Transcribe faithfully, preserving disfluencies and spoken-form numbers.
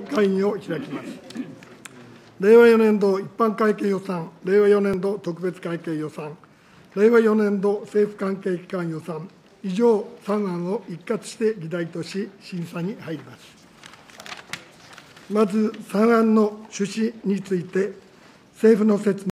会議を開きます。れいわよねん度一般会計予算、れいわよねん度特別会計予算、れいわよねん度政府関係機関予算、以上さん案を一括して議題とし、審査に入ります。まず、さん案の趣旨について、政府の説明